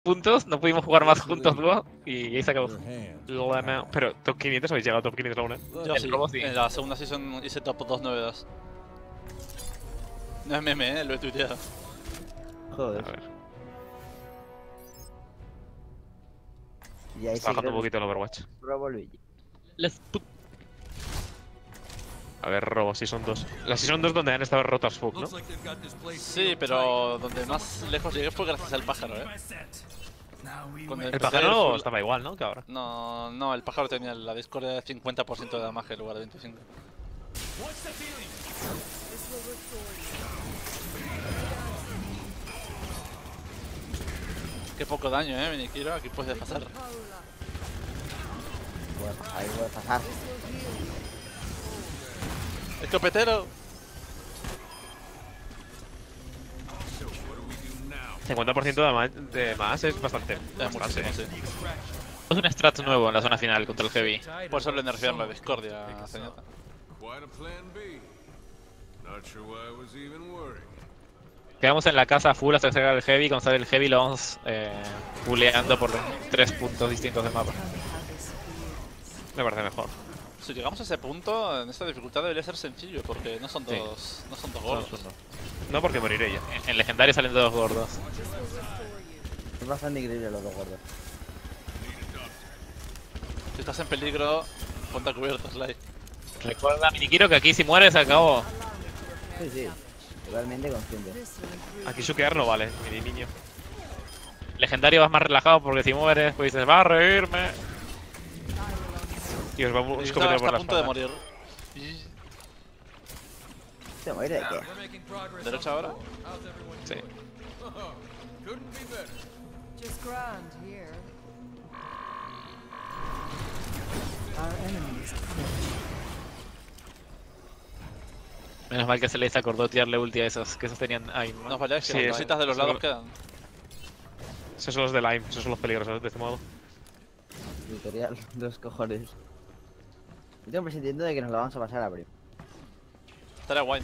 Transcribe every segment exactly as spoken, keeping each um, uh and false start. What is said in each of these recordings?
puntos, no pudimos jugar más juntos luego y ahí se acabó. Pero top quinientos habéis llegado a top quinientos aún, ¿eh? Yo El sí, robo, sí. en la segunda season hice top doscientos noventa y dos. No es meme, eh, lo he tuiteado. Joder. A ver, Y ahí está sí bajando creo un poquito el Overwatch. robo Luigi. Let's put... A ver, robo, Season dos. La Season dos donde han estado rotas Fug, ¿no? Sí, pero donde más lejos llegué fue gracias al pájaro, eh. Cuando El empecé a ir pájaro full- estaba igual, ¿no? Que ahora. No, no, el pájaro tenía la discordia de cincuenta por ciento de damage en lugar de veinticinco. Qué poco daño, eh, Minikiro, aquí puedes pasar. Bueno, ahí puede pasar. ¡Escopetero! cincuenta por ciento de más, de más es bastante. Es bastante. muchísimo, sí. Es un strat nuevo en la zona final contra el Heavy. Por eso le nerfearon la discordia, señor. Quedamos en la casa full hasta que salga el Heavy. Cuando sale el Heavy lo vamos eh, bulleando por tres puntos distintos del mapa. Me parece mejor. Si llegamos a ese punto, en esta dificultad debería ser sencillo, porque no son Sí. dos, no son dos gordos. No, porque moriré ya. En, en legendario salen dos gordos. Es bastante increíble los dos gordos. Si estás en peligro, ponte a cubierto, Sly. Recuerda, Minikiro, que aquí si mueres se acabó. Sí, sí. Totalmente consciente. Aquí suquear no vale, mi niño. Legendario vas más relajado porque si mueres, pues dices, va a reírme. Y os va un Está, escopetero está por a la punto de espalda. morir. Y- ¿Te morir de qué? ¿Derecha ahora? Sí. Just grand here. Our enemies Menos mal que se les acordó tirarle ulti a esos, que esos tenían aim. ¿no? Nos vale que Sí, las eso- cositas de los eso- lados quedan. Esos son los de Lime, esos son los peligrosos de este modo. Tutorial, dos cojones. Yo tengo presintiendo de que nos lo vamos a pasar a abrir. Estaría guay, ¿no?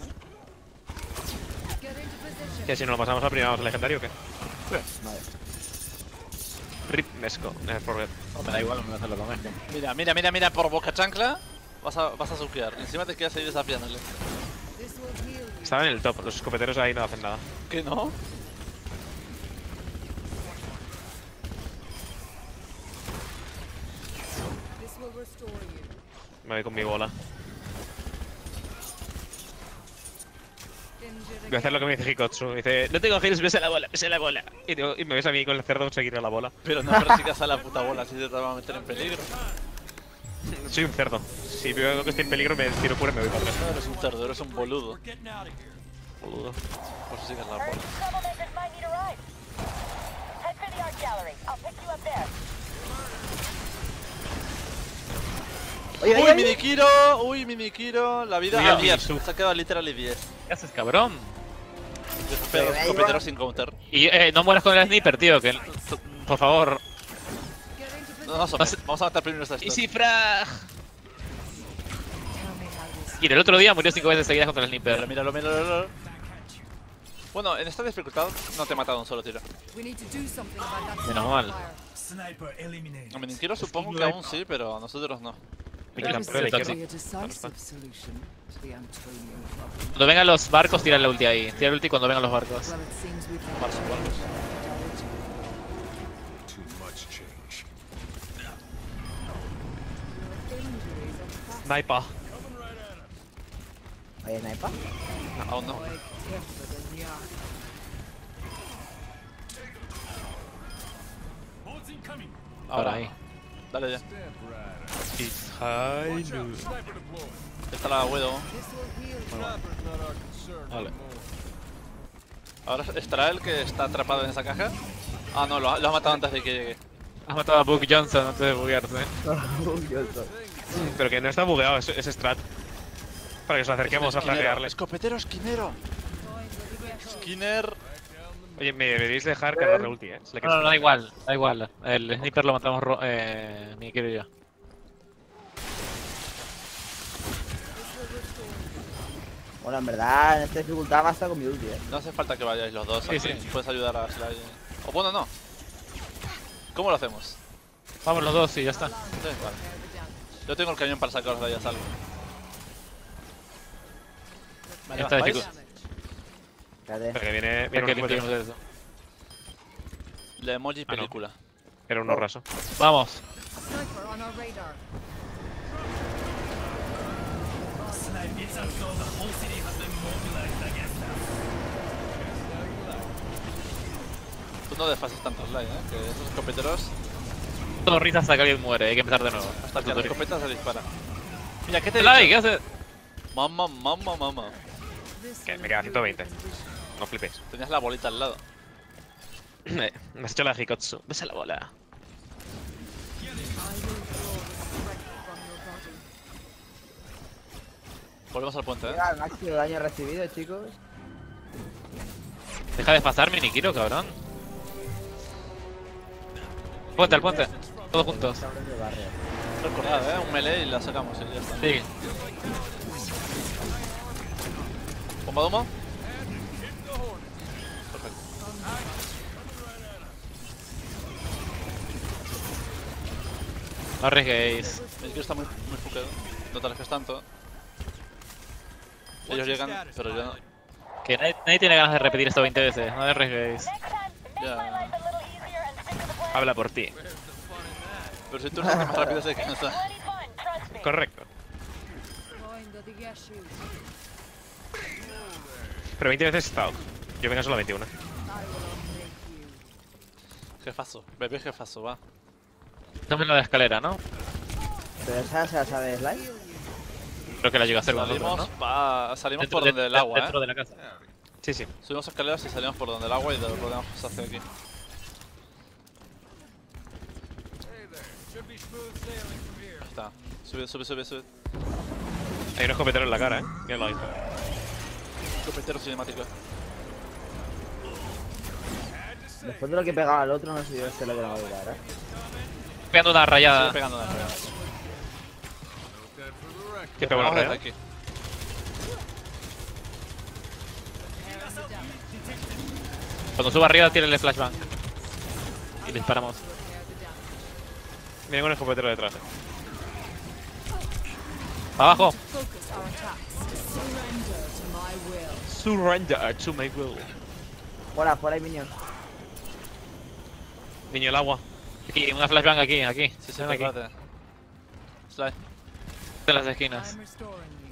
Que si no lo pasamos a primero, ¿vamos al legendario o qué? Vale. Rip Nesco, never forget. Me da igual, me voy a hacer lo comer. Mira, mira, mira, mira, por boca chancla vas a, vas a suquear. Encima te quedas ahí desafiándole. Estaban en el top, los escopeteros ahí no hacen nada. ¿Qué no? This will restore you. Me voy con mi bola. Injured Voy a hacer lo que me dice Hikotsu. Me dice, no tengo heals, ves a la bola, ves a la bola. Y, digo- y me ves a mí con el cerdo seguir a la bola. Pero no persigas a la puta bola, así te va a meter en peligro. Soy un cerdo. Si veo que estoy en peligro, me tiro fuera y me voy para atrás. No eres un cerdo, eres un boludo. Boludo. Por si sigas la bola. Troublemakers might need a ride. Head for the art gallery. I'll pick you up there. Oye, ¡Uy, oye, oye. Minikiro! ¡Uy, Minikiro! La vida Cuidado, a diez. Minisu. Se ha quedado literally diez. ¿Qué haces, cabrón? Pero ahí escopetero va. sin counter. Y eh, no mueras con el sniper, tío, que... Por favor. No, no, somos. Vamos a matar primero esta Easy historia. frag. Tell me how this Y el otro día murió cinco veces seguidas contra el Míralo, sniper. míralo, míralo, míralo. Bueno, en esta dificultad no te he matado un solo tiro. We need to do something about that Menos mal. fire. A Minikiro supongo que aún sí, pero a nosotros no. Me quitan This por la seems to izquierda. be a decisive solution to the Antonian problem. Cuando vengan los barcos, tira la ulti ahí. Tira el ulti cuando vengan los barcos. Well, it seems we've Barcos, barcos. Sniper. ¿Hay sniper? Aún no. Ahora Ahora. ahí. Dale ya. It's high noon. Está la Widow. Vale. Ahora estará el que está atrapado en esa caja. Ah, no, lo, ha- lo has matado antes de que llegue. Has matado a Book Johnson antes de buguearse. Yo estoy. Pero que no está bugueado, es, es strat. Para que nos acerquemos a Esquinero. flaquearle. Escopetero esquinero. Skinner. Oye, me deberéis dejar cargar la ulti, eh. Si le No, no, quieres- da igual, da igual. El sniper lo matamos ro eh, mi querido yo. Bueno, en verdad, en esta dificultad basta con mi ulti, eh. No hace falta que vayáis los dos. Sí, aquí. sí. Puedes ayudar a Sly. O bueno, no. ¿Cómo lo hacemos? Vamos los dos y ya está. Sí, vale. Yo tengo el cañón para sacaros de ahí a salvo. Ya está, ¿vais? chicos. Espérate. Porque viene, Hay viene que un limpiarnos competidor. de eso. La emoji Ah, no. película. Era uno raso. Vamos. Sniper on our radar. Tú no desfases tanto Sly, eh. Que esos escopeteros, Todo risa hasta que alguien muere, hay que empezar de nuevo. hasta que la escopeta se dispara. Mira, ¿qué te he Like, dicho? ¿qué haces? Mamá, mamá, mamá. Que me queda ciento veinte. No flipes. Tenías la bolita al lado. Eh, Me has hecho la Hikotsu. Ves a la bola. Volvemos al puente, eh. Llega al máximo daño recibido, chicos. Deja de pasarme, Nikiro, cabrón. Puente, al puente. Todos juntos. Cabrones de barrio. Recordad, eh. Un melee y la sacamos y ya está. Sí. ¿Bomba de humo? Perfecto. No arriesguéis. El que está muy, muy fuqueado. No te alejes tanto. Ellos llegan, pero yo no. Que nadie, nadie tiene ganas de repetir esto veinte veces. No arriesguéis. Next time, make Yeah. my life a little easier and stick to the plan. Habla por ti. Pero si tú eres el que más rápido se cansa. Plenty fun, trust me. Correcto. Find the Yeshu. Pero veinte veces he estado. Yo vengo solo a veintiuno. I will unmake you. Jefazo, bebé jefazo, va. Dame la de escalera, ¿no? Pero esa se la sabe Sly. Creo que la llega a hacer con Salimos, nosotros, ¿no? pa- salimos Dentro por de- donde el de- agua, Dentro eh. de la casa. Sí, sí. Subimos escaleras y salimos por donde el agua y lo rodeamos hacia aquí. Ahí está. Sube, sube, sube, sube. Hay un escopetero en la cara, eh. Mira la vista. Escopetero cinemático. Después de lo que pegaba al otro, no sé si este lo que no va a durar, eh. Pegando una Sigue rayada. pegando una raya. ¿Qué pegó la Vamos desde red? aquí. Cuando suba arriba, tírale flashbang. Y le disparamos. Viene un escopetero detrás, eh. ¡Abajo! Focus our attacks. Surrender to my will. Surrender to my will. Fuera, fuera hay minion. Niño el agua. Aquí, una flashbang aquí, aquí. Sí, sí, Ven aquí. prepárate. Sly. De las esquinas. I'm restoring you.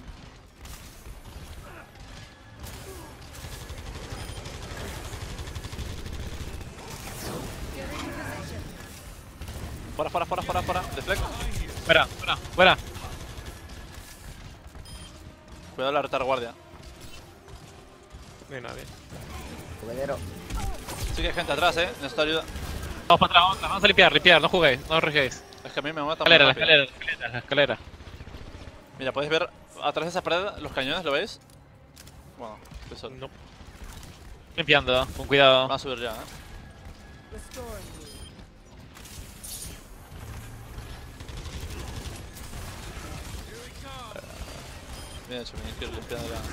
Fuera, fuera, fuera, fuera, fuera. Deflect. Fuera, fuera, fuera. Cuidado la retaguardia. No hay nadie. Juguetero. Sí que hay gente atrás, eh. Necesito ayuda. Vamos para atrás, vamos, vamos a limpiar, limpiar, no juguéis, no arriesguéis. Es que a mí me mata. Escalera, muy la rápido. escalera, la escalera, la escalera. Mira, podéis ver atrás de esa pared los cañones, ¿lo veis? Bueno, estoy solo. No. Limpiando, con cuidado. Va a subir ya, eh. Restoring you. Bien hecho, bien hecho, limpiando ya.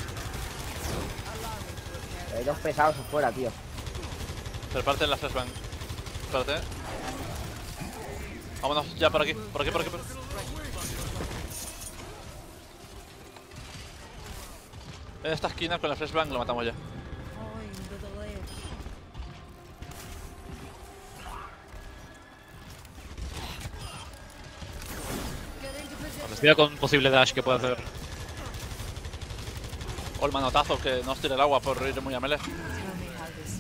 Hay dos pesados afuera, tío. Prepárate la flashbang. Espérate. Vámonos ya por aquí, por aquí, por aquí. Por aquí. En esta esquina con la flashbang lo matamos ya. Find the delay. Getting to position. Nos cuidado con un posible dash que pueda hacer. O el manotazo que no os tire el agua por ir muy a melee. Tell me how this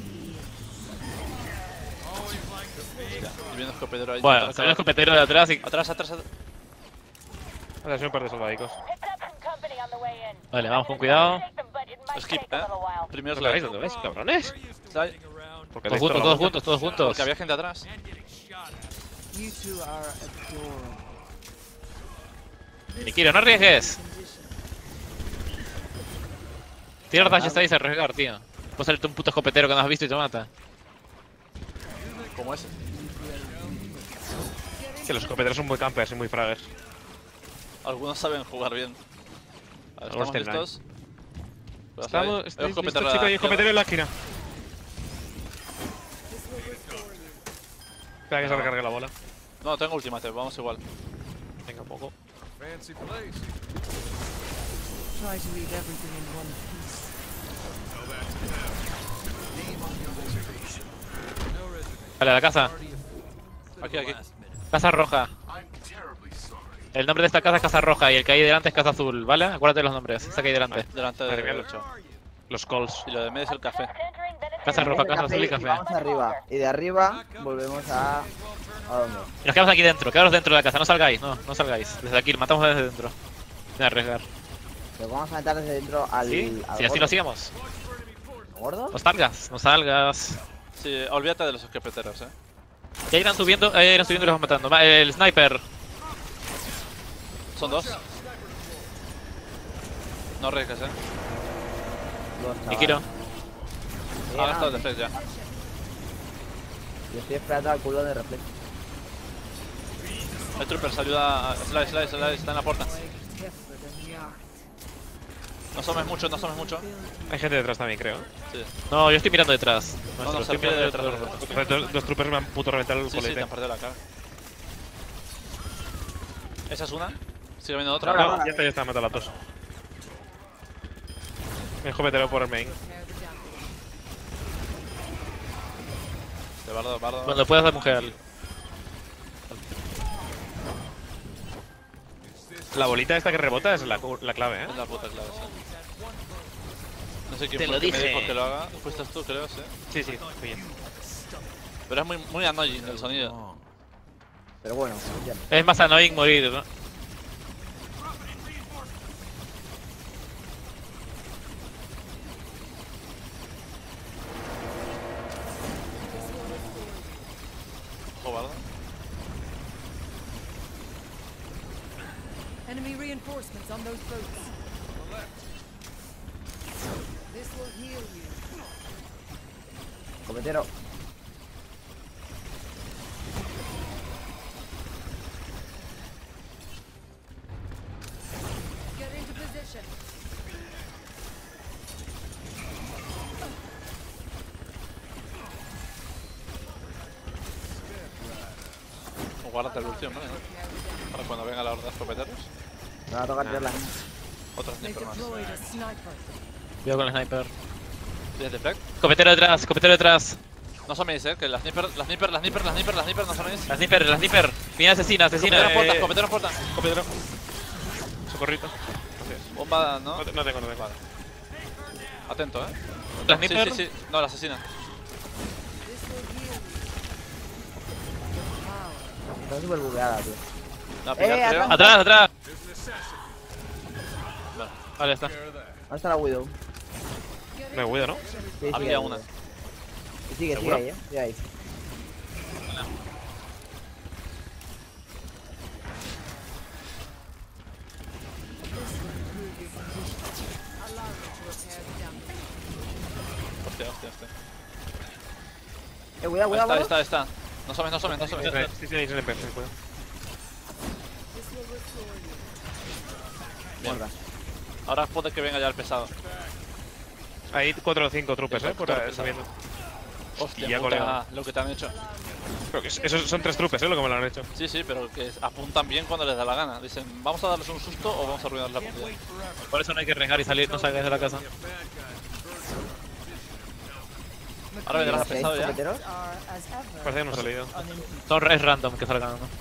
feels. Ya, y viene el escopetero ahí. Bueno, Atrás, salió el escopetero de atrás y. Atrás, atrás, atrás. Ahora son un par de soldadicos. Picked up some company on the way in. Vale, vamos con cuidado. Take them, but it might Skip, take a eh. little while. Primero ¿Dónde vais? slide. ¿Dónde vais, cabrones? Slide. Porque Todos dais toda juntos, la todos vuelta. juntos, todos juntos. Porque había gente atrás. You two are adorable. Nikiro, no arriesgues. Condition. Tira dash está ahí y arriesgar, tío. Puede salirte un puto escopetero que no has visto y te mata. Como ese. Que los escopeteros son muy campers y muy fraggers. Algunos saben jugar bien. Vale, Algunos ¿estamos tendrán. listos? Pues Estamos. ahí. Estoy Hay listo, escopetero a la chico, hay izquierda. escopetero en la esquina. Espera que se recargue la bola. No, tengo ultimate, vamos igual. Venga, un poco. Try to leave everything in one piece. Vale, a la casa. Aquí, aquí. Casa roja. El nombre de esta casa es Casa Roja y el que hay delante es Casa Azul, ¿vale? Acuérdate de los nombres, esa que hay delante. Delante Madre de mía, derecho. Los calls. Y lo de medio es el café. Casa Roja, El Casa Azul y Café. Vamos arriba. Y de arriba volvemos a... ¿A dónde? Y nos quedamos aquí dentro, quedaros dentro de la casa, no salgáis, no, no salgáis. Desde aquí, matamos desde dentro. Sin arriesgar. Pero vamos a meter desde dentro al... ¿Sí? al Si así gordo. lo hacíamos. ¿Gordo? No salgas, no salgas. Sí, olvídate de los esquepeteros, eh. Ya irán subiendo, eh, irán subiendo y los van matando. Va, el sniper. Son dos. No arriesgues, eh. Dos, chaval. Mikiro. Sí, Ha ah, gastado el defense ya. Yo estoy esperando al culo de reflejo. El troopers ayuda a... Slice, slice, slice, está en la puerta. No somes mucho, no somes mucho. Hay gente detrás también, creo. Sí. No, yo estoy mirando detrás. No, Nuestro, no, se estoy pide mirando detrás. detrás. Los, los, los troopers me han puto reventado el Sí, sí, te colete. han perdido la cara. ¿Esa es una? ¿Sigue viendo otra? No, No, ya está, ya está, matado a las dos. Me escopetero por el main. De bardo, bardo. Cuando puedas dar mujer al... La bolita esta que rebota es la, la clave, ¿eh? Es la puta clave, sí. No sé quién Te fue lo el que me dije. dijo que lo haga. Fuiste tú, creo, sí. Sí, sí, bien. Pero es muy, muy annoying el sonido. Pero bueno, ya. Es más annoying morir, ¿no? Ojo, bardo. Enemy reinforcements on those boats. This will heal you. Cometero. Get into position. O guárdate el último, ¿vale? Para cuando venga la horda de escopeteros. Me va a tocar tirarla. Otro They sniper más. deployed a sniper. Cuidado con el sniper. ¿Tienes deflect? Copetero detrás, copetero detrás. No soméis, eh, que la sniper, la sniper, la sniper, la sniper, la sniper, no soméis. La sniper, la sniper. Viene asesina, asesina. Escopetero en puerta, eh, escopetero en puerta. Escopetero. Socorrito. Gracias. Bomba, ¿no? No, te- no tengo, no tengo. Atento, eh. La Sí, sniper. sí, sí. No, la asesina. This will heal you. Está súper bugueada, tío. La pillar, Eh, creo. atrás. Atrás, atrás. Vale. Vale, ya está. ¿Dónde está la Widow? Me cuido, ¿no? Sí, Había sigue, una. Y sigue, sigue ¿Seguro? ahí, eh. Sigue ahí. Allow me to repair the damage. Hostia, hostia, hostia. Eh, cuidado, Ahí cuidado, está, ahí está, cuidado. ahí está. No somes, no somes, no somes. Sí, sí, ahí se le pega, se le puede. This will restore you. Bien. Ahora puede que venga ya el pesado. Hay cuatro o cinco troopers, ¿eh? Exacto, Por ahí, pesado. subiendo. Hostia, Ya, puta, colega. lo que te han hecho. Pero que es- esos son tres troopers, ¿eh? Lo que me lo han hecho. Sí, sí, pero que apuntan bien cuando les da la gana. Dicen, ¿vamos a darles un susto o vamos a arruinar la partida? Por eso no hay que arriesgar y salir, no salgáis de la casa. Ahora vendrás a ¿Sí hay pesado ya. escopeteros? Are, as ever, Parece que no ha salido. unimpeachable. Son es random que salgan, ¿no?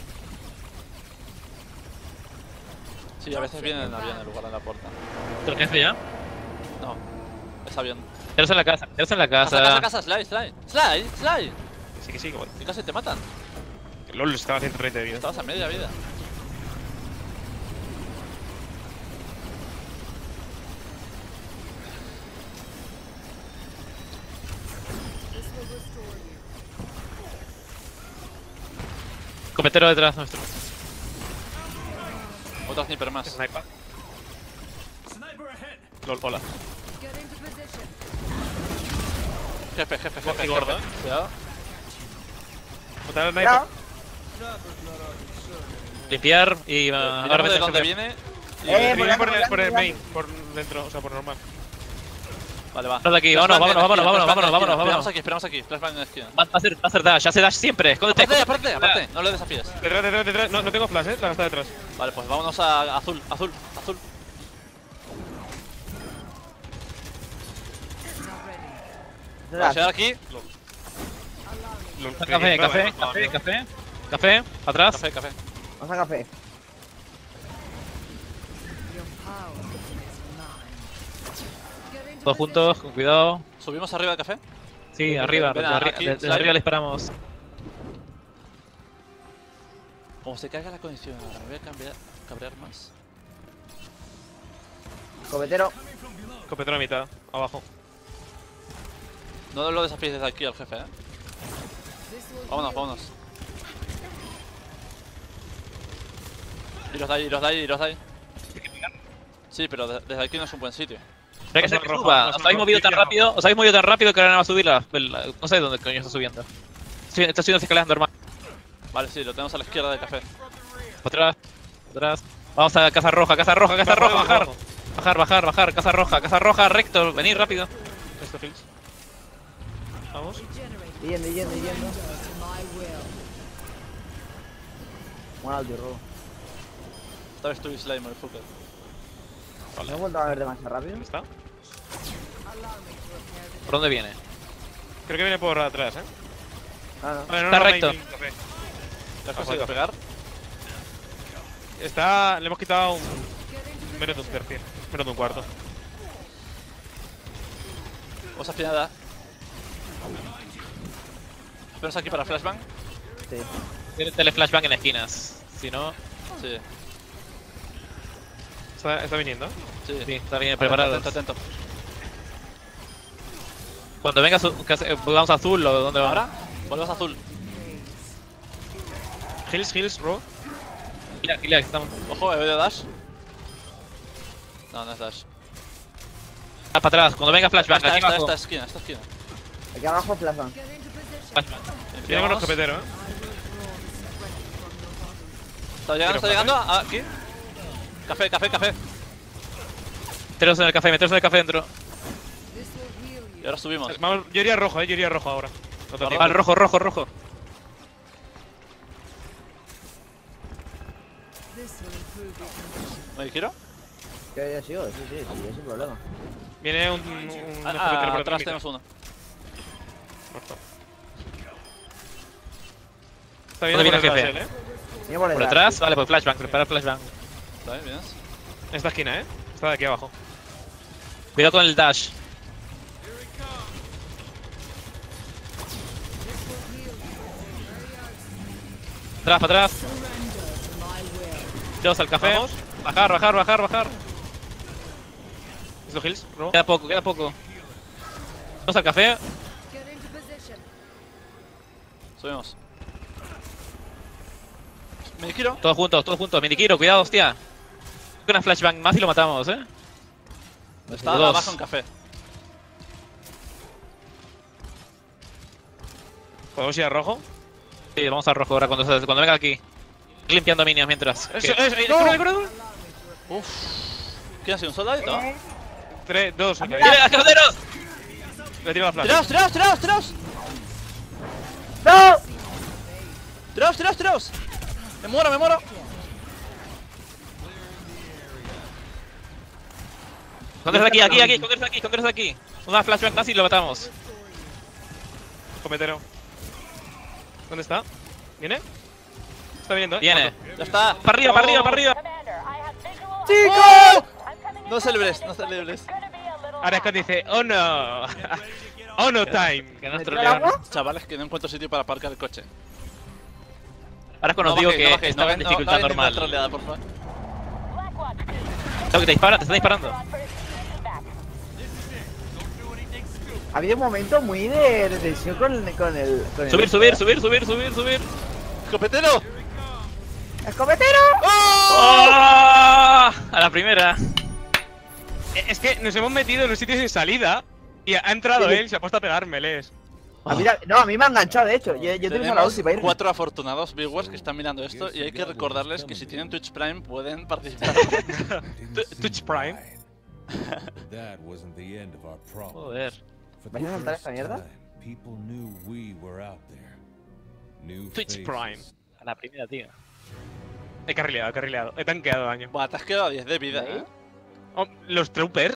Sí, a veces vienen en avión en lugar de la puerta. ¿Pero qué hace ya? No, es avión. Quedaros en la casa, quedaros en la Casa, casa. casa, casa, slide, slide. Slide, slide. Sí, que sí, como. Y casi te matan. LOL estaba a ciento treinta de vida. Estabas a media vida. This will restore you. Copetero detrás nuestro. Otra sniper más. Sniper. LOL, hola. Get into position. Jefe, jefe, jefe. Y gordo, jefe. Cuidado. Otra sniper. Cuidado. Limpiar y uh, ahora Miramos de meterse dónde de- viene. Y Eh, Viene por por, la- el, por el por la- main, por dentro, o sea, por normal. Vale, va. Vamos de aquí, Flashbang vámonos, en vámonos, esquina, vámonos, flashbang en vámonos, esquina. vámonos, Esperamos vámonos. aquí, esperamos aquí. Flashbang en esquina. Va a hacer, va a hacer dash, hace dash siempre. Escóndete. Aparte, escóndete. aparte, aparte. No le desafíes. Detrás, detrás, detrás. No, no tengo flash, eh. La está detrás. Vale, pues vámonos a azul, azul, azul. Vale, llegar aquí. Café, café, café, café. Café, atrás. Café, café. Vamos a café. Your power is mine. Todos juntos, con cuidado. ¿Subimos arriba del café? Sí, arriba, ven, desde arri- aquí, desde slide. arriba le disparamos. Como se caiga la condición, ahora me voy a cambiar, cabrear más. Cobetero. Copetero a mitad, abajo. No lo desafíes desde aquí al jefe, eh. Vámonos, vámonos. Iros de ahí, iros de ahí, iros de ahí. Sí, pero de- desde aquí no es un buen sitio. Pero hay que Pasa ser que rojo, suba. pasa Os habéis rojo, movido tan izquierda. rápido, os habéis movido tan rápido que ahora no va a subir la, la- no sé dónde coño está subiendo. Sí, está subiendo escaleras normal. Vale, sí, lo tenemos a la izquierda del café. Atrás, atrás. Vamos a casa roja, casa roja, casa Rojo, roja, bajar. rojo. Bajar, bajar, bajar, casa roja, casa roja, recto, venid rápido. Esto kills. Vamos. Yendo, yendo, yendo. Bueno, alto y robo. Esta vez tú y Slime, el fucker. ¿Me he vuelto a ver demasiado rápido? ¿Dónde está? ¿Por dónde viene? Creo que viene por atrás, eh. Ah, no. Vale, no, Está no, recto. hay- hay café. ¿Te has conseguido pegar? Está. Le hemos quitado un. Menos de un tercio. Menos de un cuarto. Vamos a final. Esperamos aquí para flashbang. Sí. Tiene tele flashbang en esquinas. Si no, Sí, Está, está viniendo. sí. sí, está bien Vale, preparado. Atento, atento. Cuando venga su, que hace- vamos a azul o dónde vamos. Ahora, volvemos a azul. Hills, hills, bro. Mira, mira, que estamos. Ojo, he oído dash. No, no es dash. Ah, para atrás, cuando venga flashbang, Esta, aquí esta, abajo. esta esquina, esta esquina. Aquí abajo, plaza. Flashbang. Tiene unos Vamos. cafeteros, eh. Está llegando, está llegando. Ah, aquí. Café, café, café. Meteros en el café, meteros en el café dentro. Y ahora subimos. Vamos, yo iría rojo, eh. Yo iría rojo ahora. No te Vale, rojo, rojo, rojo. ¿Me quiero? Que haya sido, sí, sí, sí, sin problema. Viene un. un, un Ah, cafetero ah, por atrás mitad. tenemos uno. Muerto. Está ¿Dónde viendo viene por el detrás jefe? él, eh. Mira por Por detrás. detrás, vale, pues flashbang, prepara flashbang. ¿Está bien? ¿Vienes? En esta esquina, eh. Está de aquí abajo. Cuidado con el dash. Atrás, para atrás. Tiraos al café. Vamos. Bajar, bajar, bajar, bajar. ¿Esto hills, bro? Queda poco, queda poco. Vamos al café. Subimos. ¿Me quiero? Todos juntos, todos juntos. Miniquiro, cuidado, hostia. Con una flashbang más y lo matamos, eh. Está Dos. abajo en café. ¿Podemos ir a rojo? Sí, vamos al rojo ahora cuando, se- cuando venga aquí. Ir limpiando minions mientras. Eso, ¿Qué? eso, eh, cura, cura, cura. Uf. ¿Quién ha sido? ¿Un soldadito? Tres, dos, uno. ¡Tira, cajoteros! Le tiro la flash. ¡Tiraos, tiraos, tiraos, tiraos! ¡No! ¡Tiraos, tiraos, tiraos! ¡Me muero, me muero! Esconderse aquí, aquí, aquí, esconderse aquí, esconderse aquí. Una flashbang más y lo matamos. Cometero. ¿Dónde está? ¿Viene? Está viniendo, eh. Viene. ¡Ya está! Para arriba, para arriba, para arriba. Commander, I have visual. ¡Chicos! I'm coming in No from celebles, the no right, but celebles. it's gonna be a little Ahora Scott dice, oh no. Oh no time. Que nos ¿Me trolean. tira agua? Chavales, que no encuentro sitio para aparcar el coche. Ahora es cuando os digo bajéis, que no bajéis, no estaba en hagáis- no- dificultad no hagáis ninguna normal. troleada, por favor. Blackwatch two. Tengo que te disparan, te están disparando. On for execution back. Ha habido un momento muy de, de tensión con, con el. Con el Subir, subir, subir, subir, subir, subir. ¡Escopetero! ¡Escopetero! ¡Oh! A la primera. Eh, Es que nos hemos metido en un sitio sin salida. Y ha entrado Sí. él, se ha puesto a pegarmeles. A mí, la- no, a mí me ha enganchado, de hecho. Yo, yo tengo la Tenemos ulti para irme. cuatro afortunados viewers que están mirando esto y hay que recordarles que si tienen Twitch Prime pueden participar. Tu- Twitch Prime. That wasn't the end of our problem. Joder. For ¿Vais a the saltar first esta mierda? time, people knew we were out there. New Twitch faces. Prime. A la primera, tío. He carrileado, he carrileado. He tanqueado daño. Buah, te has quedado a diez de vida, ¿eh? Oh, los troopers